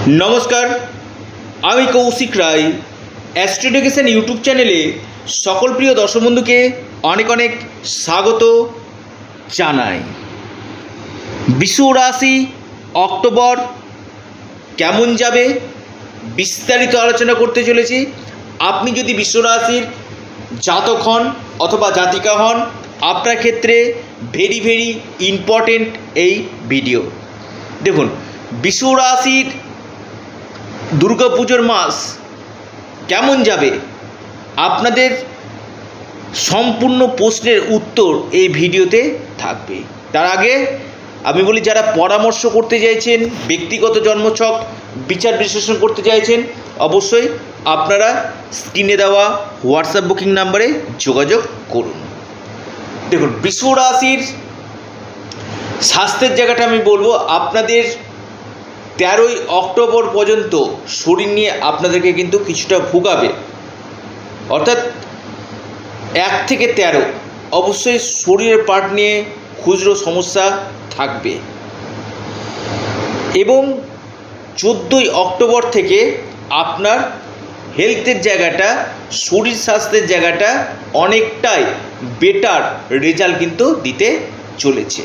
নমস্কার, আমি Kaushik Roy Astro Education YouTube চ্যানেলে সকল প্রিয় দর্শক বন্ধুকে অনেক অনেক স্বাগত জানাই। বৃষ রাশি অক্টোবর কেমন যাবে বিস্তারিত আলোচনা করতে চলেছি। আপনি যদি বৃষ রাশির জাতক হন অথবা জাতিকা হন, আপনার ক্ষেত্রে ভেরি ইম্পর্টেন্ট এই ভিডিও। দেখুন, বৃষ রাশির দুর্গাপুজোর মাস কেমন যাবে আপনাদের সম্পূর্ণ প্রশ্নের উত্তর এই ভিডিওতে থাকবে। তার আগে আমি বলি, যারা পরামর্শ করতে চাইছেন, ব্যক্তিগত জন্মছক বিচার বিশ্লেষণ করতে চাইছেন, অবশ্যই আপনারা স্ক্রিনে দেওয়া হোয়াটসঅ্যাপ বুকিং নাম্বারে যোগাযোগ করুন। দেখুন, বৃষ রাশির স্বাস্থ্যের জায়গাটা আমি বলবো, আপনাদের 13ই অক্টোবর পর্যন্ত শরীর নিয়ে আপনাদেরকে কিন্তু কিছুটা ভোগাবে। অর্থাৎ 1 থেকে 13 অবশ্যই শরীরের পার্ট নিয়ে খুচরো সমস্যা থাকবে এবং 14ই অক্টোবর থেকে আপনার হেলথের জায়গাটা, শরীর স্বাস্থ্যের জায়গাটা অনেকটাই বেটার রেজাল্ট কিন্তু দিতে চলেছে।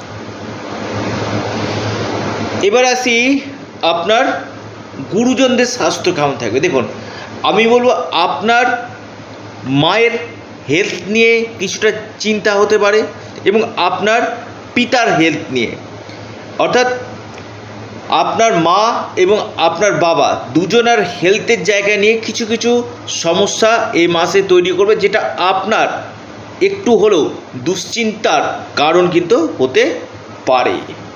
এবার আসি আপনার গুরুজনদের স্বাস্থ্য কেমন থাকবে। দেখুন, আমি বলবো আপনার মায়ের হেলথ নিয়ে কিছুটা চিন্তা হতে পারে এবং আপনার পিতার হেলথ নিয়ে, অর্থাৎ আপনার মা এবং আপনার বাবা দুজনের হেলথের জায়গা নিয়ে কিছু কিছু সমস্যা এই মাসে তৈরি করবে, যেটা আপনার একটু হলেও দুশ্চিন্তার কারণ কিন্তু হতে পারে।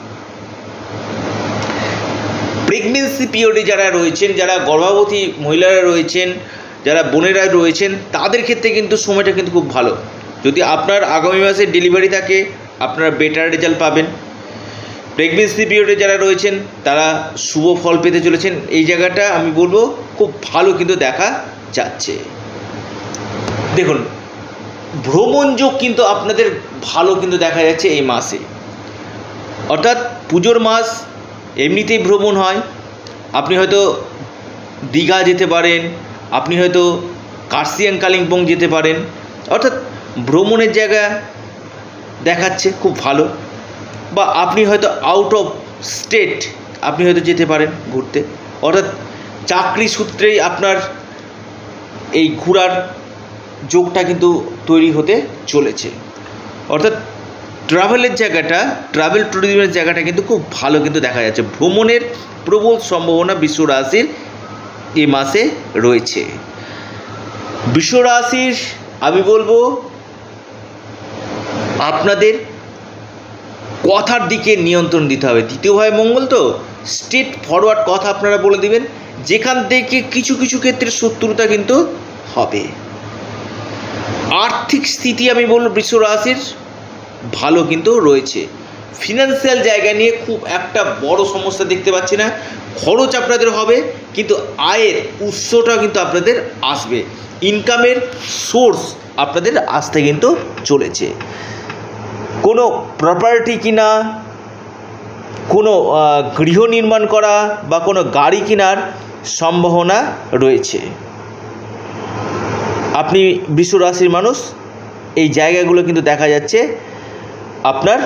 প্রেগনেন্সি পিরিয়ডে যারা রয়েছেন, যারা গর্ভবতী মহিলারা রয়েছেন, যারা বোনেরা রয়েছেন, তাদের ক্ষেত্রে কিন্তু সময়টা কিন্তু খুব ভালো। যদি আপনার আগামী মাসে ডেলিভারি থাকে, আপনারা বেটার রেজাল্ট পাবেন। প্রেগনেন্সি পিরিয়ডে যারা রয়েছেন তারা শুভ ফল পেতে চলেছেন। এই জায়গাটা আমি বলবো খুব ভালো কিন্তু দেখা যাচ্ছে। দেখুন, ভ্রমণ যোগ কিন্তু আপনাদের ভালো কিন্তু দেখা যাচ্ছে এই মাসে। অর্থাৎ পুজোর মাস, এমনিতেই ভ্রমণ হয়। আপনি হয়তো দীঘা যেতে পারেন, আপনি হয়তো কার্শিয়াং কালিম্পং যেতে পারেন। অর্থাৎ ভ্রমণের জায়গা দেখাচ্ছে খুব ভালো। বা আপনি হয়তো আউট অফ স্টেট আপনি হয়তো যেতে পারেন ঘুরতে। অর্থাৎ চাকরি সূত্রেই আপনার এই ঘোরার যোগটা কিন্তু তৈরি হতে চলেছে। অর্থাৎ ট্রাভেলের জায়গাটা, ট্রাভেল ট্যুরিজমের জায়গাটা কিন্তু খুব ভালো কিন্তু দেখা যাচ্ছে। ভ্রমণের প্রবল সম্ভাবনা বৃষ রাশির এই মাসে রয়েছে। বৃষ রাশির আমি বলবো আপনাদের কথার দিকে নিয়ন্ত্রণ দিতে হবে। দ্বিতীয়ভাবে মঙ্গল তো স্ট্রেট ফরওয়ার্ড কথা আপনারা বলে দিবেন, যেখান থেকে কিছু কিছু ক্ষেত্রে শত্রুতা কিন্তু হবে। আর্থিক স্থিতি আমি বলবো বৃষ রাশির ভালো কিন্তু রয়েছে। ফিনান্সিয়াল জায়গা নিয়ে খুব একটা বড় সমস্যা দেখতে পাচ্ছি না। খরচ আপনাদের হবে, কিন্তু আয়ের উৎসটা কিন্তু আপনাদের আসবে। ইনকামের সোর্স আপনাদের আসতে কিন্তু চলেছে। কোনো প্রপার্টি কিনা, কোনো গৃহ নির্মাণ করা বা কোনো গাড়ি কেনার সম্ভাবনা রয়েছে। আপনি বৃষ রাশির মানুষ, এই জায়গাগুলো কিন্তু দেখা যাচ্ছে আপনার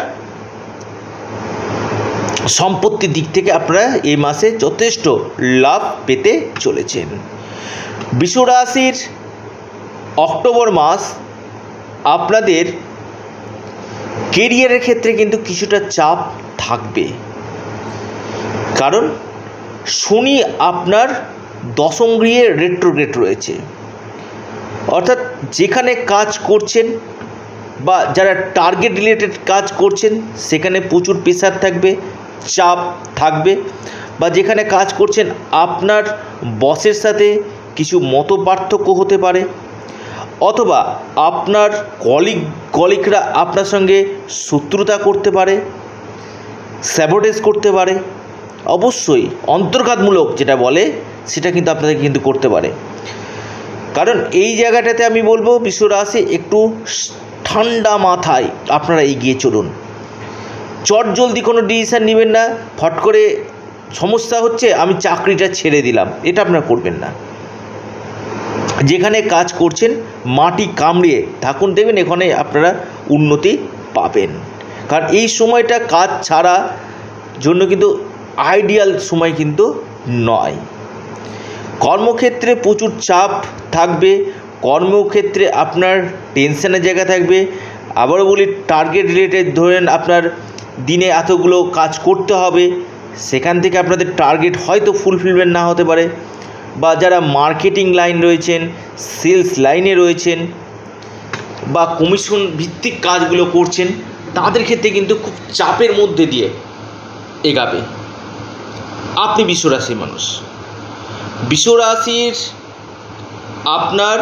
সম্পত্তির দিক থেকে আপনারা এই মাসে যথেষ্ট লাভ পেতে চলেছেন। বৃষ রাশির অক্টোবর মাস আপনাদের কেরিয়ারের ক্ষেত্রে কিন্তু কিছুটা চাপ থাকবে, কারণ শনি আপনার দশম গৃহে রেট্রোগ্রেড রয়েছে। অর্থাৎ যেখানে কাজ করছেন বা যারা টার্গেট রিলেটেড কাজ করছেন সেখানে প্রচুর প্রেশার থাকবে, চাপ থাকবে। বা যেখানে কাজ করছেন আপনার বসের সাথে কিছু মত পার্থক্য হতে পারে, অথবা আপনার কলিগরা আপনার সঙ্গে শত্রুতা করতে পারে, স্যাবোটেজ করতে পারে। অবশ্যই অন্তর্ঘাতমূলক যেটা বলে সেটা কিন্তু আপনাদের কিন্তু করতে পারে। কারণ এই জায়গাটাতে আমি বলবো বৃষ রাশি একটু ঠান্ডা মাথায় আপনারা এগিয়ে চলুন। চটজলদি কোনো ডিসিশান নেবেন না, ফট করে সমস্যা হচ্ছে আমি চাকরিটা ছেড়ে দিলাম, এটা আপনারা করবেন না। যেখানে কাজ করছেন মাটি কামড়িয়ে থাকুন, দেবেন এখানে আপনারা উন্নতি পাবেন। কারণ এই সময়টা কাজ ছাড়া জন্য কিন্তু আইডিয়াল সময় কিন্তু নয়। কর্মক্ষেত্রে প্রচুর চাপ থাকবে, কর্মক্ষেত্রে আপনার টেনশনের জায়গা থাকবে। আবারও বলি, টার্গেট রিলেটেড ধরেন আপনার দিনে এতগুলো কাজ করতে হবে, সেখান থেকে আপনাদের টার্গেট হয়তো ফুলফিলমেন্ট না হতে পারে। বা যারা মার্কেটিং লাইন রয়েছেন, সেলস লাইনে রয়েছেন বা কমিশন ভিত্তিক কাজগুলো করছেন, তাদের ক্ষেত্রে কিন্তু খুব চাপের মধ্যে দিয়ে এগাবে। আপনি বিশ্বরাশির মানুষ, বিশ্বরাশির আপনার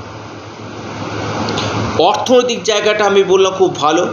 অর্থনৈতিক জায়গাটা আমি বললাম খুব ভালো,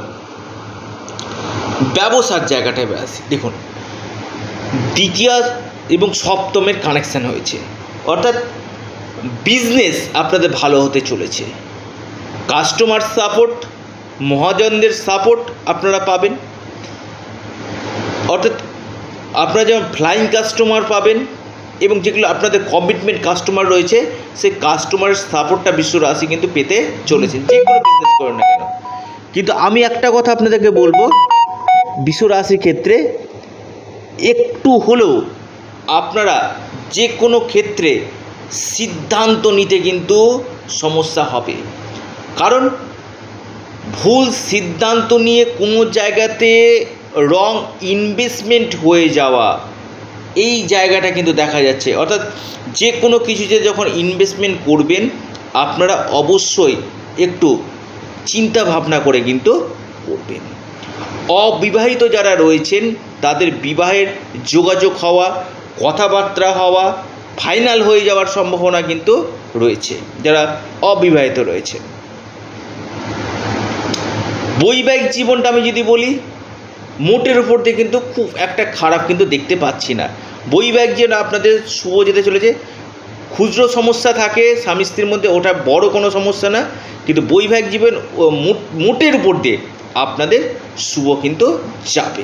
ব্যবসার জায়গাটায় আসি। দেখুন, দ্বিতীয় এবং সপ্তমের কানেকশান হয়েছে, অর্থাৎ বিজনেস আপনাদের ভালো হতে চলেছে। কাস্টমার সাপোর্ট, মহাজনদের সাপোর্ট আপনারা পাবেন, অর্থাৎ আপনারা যেমন ফ্লাইং কাস্টমার পাবেন এবং যেগুলো আপনাদের কমিটমেন্ট কাস্টমার রয়েছে, সেই কাস্টমারের সাপোর্টটা বিশ্ব রাশি কিন্তু পেতে চলেছে, যে কোনো বিজনেস করেন না কেন। কিন্তু আমি একটা কথা আপনাদেরকে বলবো, বিশ্ব রাশির ক্ষেত্রে একটু হলেও আপনারা যে কোনো ক্ষেত্রে সিদ্ধান্ত নিতে কিন্তু সমস্যা হবে। কারণ ভুল সিদ্ধান্ত নিয়ে কোনো জায়গাতে রং ইনভেস্টমেন্ট হয়ে যাওয়া, এই জায়গাটা কিন্তু দেখা যাচ্ছে। অর্থাৎ যে কোনো কিছুতে যখন ইনভেস্টমেন্ট করবেন, আপনারা অবশ্যই একটু চিন্তা ভাবনা করে কিন্তু করবেন। অবিবাহিত যারা রয়েছেন তাদের বিবাহের যোগাযোগ হওয়া, কথাবার্তা হওয়া, ফাইনাল হয়ে যাওয়ার সম্ভাবনা কিন্তু রয়েছে যারা অবিবাহিত রয়েছে। বৈবাহিক জীবনটা আমি যদি বলি, মোটের উপর দিয়ে কিন্তু খুব একটা খারাপ কিন্তু দেখতে পাচ্ছি না। বৈবাহিক জীবন আপনাদের শুভ যেতে চলেছে। খুচরো সমস্যা থাকে স্বামী স্ত্রীর মধ্যে, ওটা বড় কোনো সমস্যা না, কিন্তু বৈবাহিক জীবন মোটের উপর দিয়ে আপনাদের শুভ কিন্তু যাবে।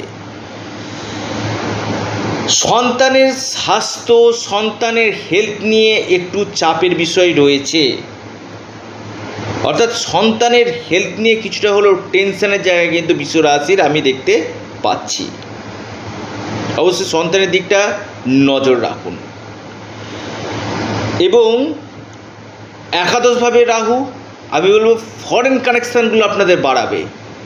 সন্তানের স্বাস্থ্য, সন্তানের হেলথ নিয়ে একটু চাপের বিষয় রয়েছে, অর্থাৎ সন্তানের হেলথ নিয়ে কিছুটা হলেও টেনশনের জায়গায় কিন্তু বিশ্ব রাশির আমি দেখতে পাচ্ছি। অবশ্যই সন্তানের দিকটা নজর রাখুন। এবং একাদশভাবে রাহু, আমি বলবো ফরেন কানেকশানগুলো আপনাদের বাড়াবে।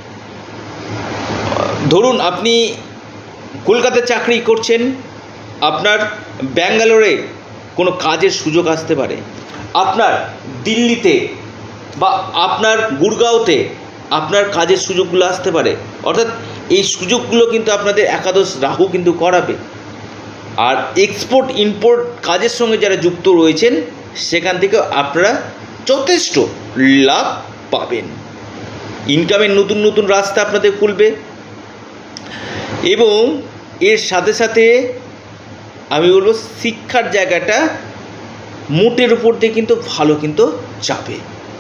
ধরুন আপনি কলকাতায় চাকরি করছেন, আপনার ব্যাঙ্গালোরে কোনো কাজের সুযোগ আসতে পারে, আপনার দিল্লিতে বা আপনার গুড়গাঁওতে আপনার কাজের সুযোগগুলো আসতে পারে। অর্থাৎ এই সুযোগগুলো কিন্তু আপনাদের একাদশ রাহু কিন্তু করাবে। আর এক্সপোর্ট ইম্পোর্ট কাজের সঙ্গে যারা যুক্ত রয়েছেন, সেখান থেকে আপনারা যথেষ্ট লাভ পাবেন। ইনকামের নতুন নতুন রাস্তা আপনাদের খুলবে। এবং এর সাথে সাথে আমি বলবো শিক্ষার জায়গাটা মোটের উপর দিয়ে কিন্তু ভালো কিন্তু যাবে।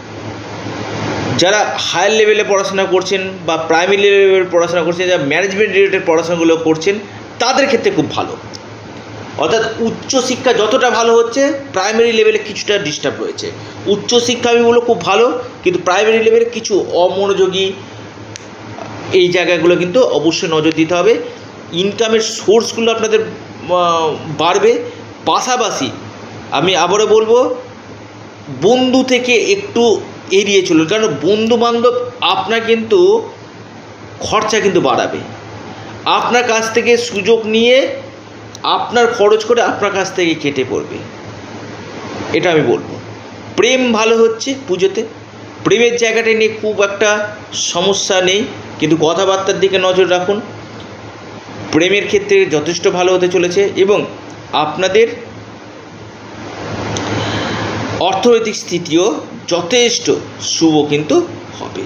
যারা হায়ার লেভেলে পড়াশোনা করছেন বা প্রাইমারি লেভেলে পড়াশোনা করছেন, যারা ম্যানেজমেন্ট রিলেটেড পড়াশোনাগুলো করছেন, তাদের ক্ষেত্রে খুব ভালো। অর্থাৎ উচ্চশিক্ষা যতটা ভালো হচ্ছে, প্রাইমারি লেভেলে কিছুটা ডিস্টার্ব রয়েছে। উচ্চশিক্ষা আমি বলবো খুব ভালো, কিন্তু প্রাইমারি লেভেলে কিছু অমনোযোগী এই জায়গাগুলো কিন্তু অবশ্যই নজর দিতে হবে। ইনকামের সোর্সগুলো আপনাদের বাড়বে। পাশাপাশি আমি আবারও বলবো, বন্ধু থেকে একটু এড়িয়ে চলুন, কারণ বন্ধু বান্ধব আপনার কিন্তু খরচা কিন্তু বাড়াবে। আপনার কাছ থেকে সুযোগ নিয়ে আপনার খরচ করে আপনার কাছ থেকে কেটে পড়বে, এটা আমি বলবো। প্রেম ভালো হচ্ছে পুজোতে, প্রেমের জায়গাটা নিয়ে খুব একটা সমস্যা নেই, কিন্তু কথাবার্তার দিকে নজর রাখুন। প্রেমের ক্ষেত্রে যথেষ্ট ভালো হতে চলেছে এবং আপনাদের অর্থনৈতিক স্থিতিও যথেষ্ট শুভ কিন্তু হবে।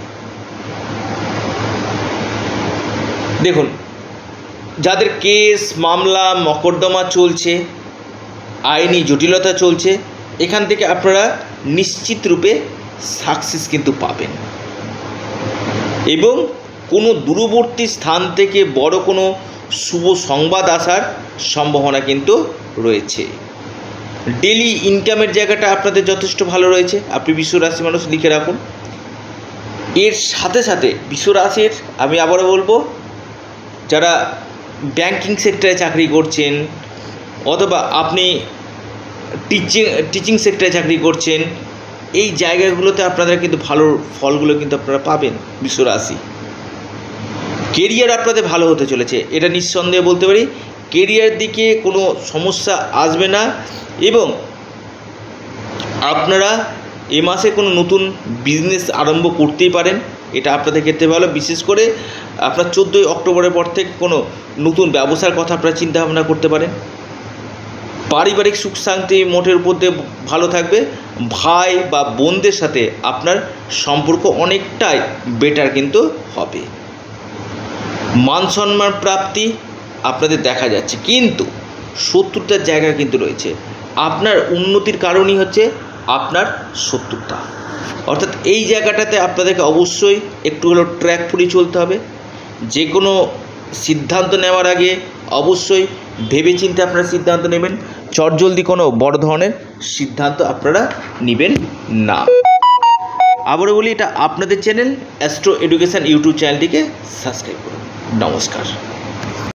দেখুন, যাদের কেস মামলা মকদ্দমা চলছে, আইনি জটিলতা চলছে, এখান থেকে আপনারা নিশ্চিত রূপে সাকসেস কিন্তু পাবেন। এবং কোনো দূরবর্তী স্থান থেকে বড় কোনো শুভ সংবাদ আসার সম্ভাবনা কিন্তু রয়েছে। ডেলি ইনকামের জায়গাটা আপনাদের যথেষ্ট ভালো রয়েছে, আপনি বৃষ রাশি মানুষ লিখে রাখুন। এর সাথে সাথে বৃষ রাশির আমি আবারও বলবো, যারা ব্যাংকিং সেক্টরে চাকরি করছেন অথবা আপনি টিচিং সেক্টরে চাকরি করছেন, এই জায়গাগুলোতে আপনারা কিন্তু ভালো ফলগুলো কিন্তু আপনারা পাবেন। বৃষ রাশি কেরিয়ার আপনাদের ভালো হতে চলেছে, এটা নিঃসন্দেহে বলতে পারি। কেরিয়ার দিকে কোনো সমস্যা আসবে না এবং আপনারা এ মাসে কোনো নতুন বিজনেস আরম্ভ করতেই পারেন, এটা আপনাদের ক্ষেত্রে ভালো। বিশেষ করে আপনার 14ই অক্টোবরের পর থেকে কোনো নতুন ব্যবসার কথা আপনারা চিন্তাভাবনা করতে পারেন। পারিবারিক সুখ শান্তি মোটের উপর দিয়ে ভালো থাকবে। ভাই বা বোনদের সাথে আপনার সম্পর্ক অনেকটাই বেটার কিন্তু হবে। মান সম্মান প্রাপ্তি আপনাদের দেখা যাচ্ছে, কিন্তু শত্রুতার জায়গা কিন্তু রয়েছে। আপনার উন্নতির কারণই হচ্ছে আপনার শত্রুতা, অর্থাৎ এই জায়গাটাতে আপনাদেরকে অবশ্যই একটু হলেও ট্র্যাকফুলি চলতে হবে। যে কোনো সিদ্ধান্ত নেওয়ার আগে অবশ্যই ভেবেচিন্তে আপনারা সিদ্ধান্ত নেবেন। চটজলদি কোনো বড় ধরনের সিদ্ধান্ত আপনারা নেবেন না। আবারও বলি, এটা আপনাদের চ্যানেল অ্যাস্ট্রো এডুকেশান ইউটিউব চ্যানেলটিকে সাবস্ক্রাইব করুন। নমস্কার।